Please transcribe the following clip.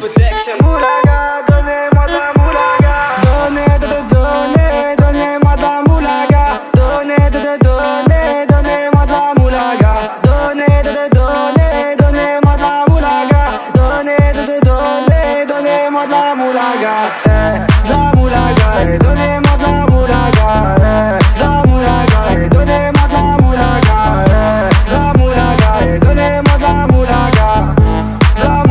protection. Moulaga, donnez-moi de la moulaga. Donnez-moi de la moulaga. Donnez-moi de la moulaga. Donnez-moi de la moulaga. Donnez-moi de la moulaga. De la moulaga, donnez-moi